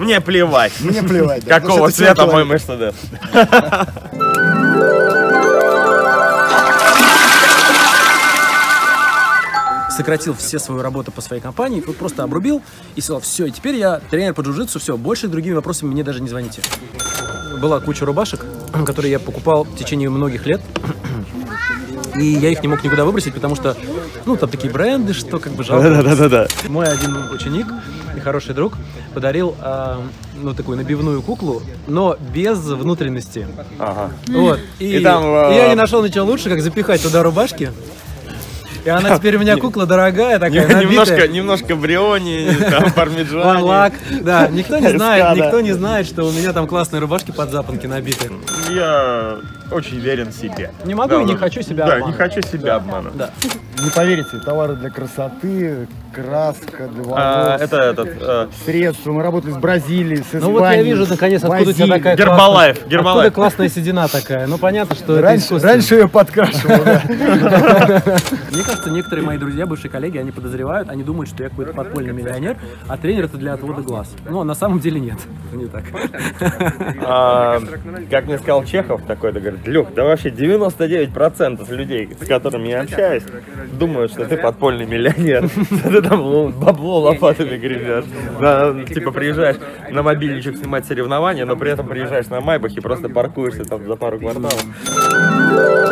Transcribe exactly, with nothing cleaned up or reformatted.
Мне плевать. Мне плевать. Какого цвета мой Мерседес? Сократил все свою работу по своей компании, вот просто обрубил и сказал, все, и теперь я тренер по джиу-джитсу, все, больше другими вопросами мне даже не звоните. Была куча рубашек, которые я покупал в течение многих лет, и я их не мог никуда выбросить, потому что, ну, там такие бренды, что как бы жалко. Да-да-да. Мой один ученик и хороший друг подарил, э, ну, такую набивную куклу, но без внутренности. Ага. Вот. И, И там, и я не нашел ничего лучше, как запихать туда рубашки. И она теперь у меня кукла дорогая, такая, набитая. Немножко, немножко бриони, там, пармиджани. Лак, да, никто не знает, никто не знает, что у меня там классные рубашки под запонки набиты. Я очень верен себе. Не могу и не хочу себя Да, обманывать. не хочу себя обманывать. Да. Не поверите, товары для красоты, краска для волос, А, это этот... э, средства. Мы работали с Бразилией, с Испанией. Ну вот я вижу, наконец, откуда у тебя возили. такая Гербалайф, классная, Гербалайф. откуда классная седина такая. Ну понятно, что это Раньше, искусственно. раньше ее подкрашивал, да. Мне кажется, некоторые мои друзья, бывшие коллеги, они подозревают, они думают, что я какой-то подпольный миллионер, а тренер это для отвода глаз. Ну, а на самом деле нет. Это не так. а, как мне сказал Чехов такой, да, говорит, Лёх, да вообще девяносто девять процентов людей, с которыми я общаюсь, думают, что ты подпольный миллионер. Ты там бабло лопатами гребешь. Да, типа приезжаешь на мобильничек снимать соревнования, но при этом приезжаешь на Майбах и просто паркуешься там за пару кварталов.